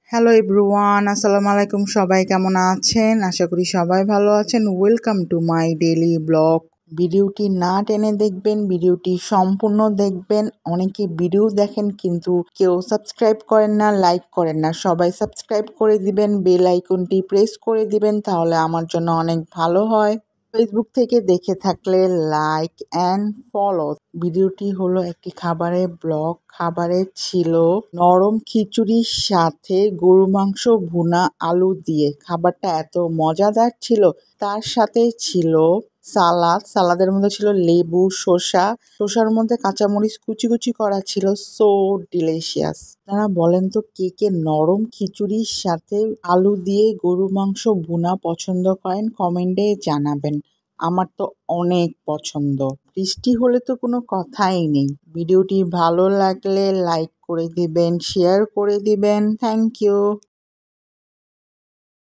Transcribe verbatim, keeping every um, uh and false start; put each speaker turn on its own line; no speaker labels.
Hello everyone, আসসালামু আলাইকুম। সবাই কেমন আছেন? আশা করি সবাই ভালো আছেন। Welcome to my daily blog. ভিডিওটি না টেনে দেখবেন, ভিডিওটি সম্পূর্ণ দেখবেন। অনেকে ভিডিও দেখেন কিন্তু কেউ সাবস্ক্রাইব করেন না, লাইক করেন না। সবাই সাবস্ক্রাইব করে দিবেন, বেল আইকনটি প্রেস করে দিবেন, তাহলে আমার জন্য অনেক ভালো হয়। ফেসবুক থেকে দেখে থাকলে লাইক অ্যান্ড ফলো। ভিডিওটি হলো একটি খাবারের ব্লগ। খাবারে ছিল নরম খিচুড়ির সাথে গরু মাংস ভুনা আলু দিয়ে। খাবারটা এত মজাদার ছিল। তার সাথে ছিল সালাদ। সালাদের মধ্যে ছিল লেবু, শসা। শসার মধ্যে কাঁচামরিচ কুচি কুচি করা ছিল। So delicious. আপনারা বলেন তো কে কে নরম খিচুড়ির সাথে আলু দিয়ে গরু মাংস ভুনা পছন্দ করেন? কমেন্টে জানাবেন। আমার তো অনেক পছন্দ। বৃষ্টি হলে তো কোনো কথাই নেই। ভিডিওটি ভালো লাগলে লাইক করে দিবেন, শেয়ার করে দিবেন। Thank you.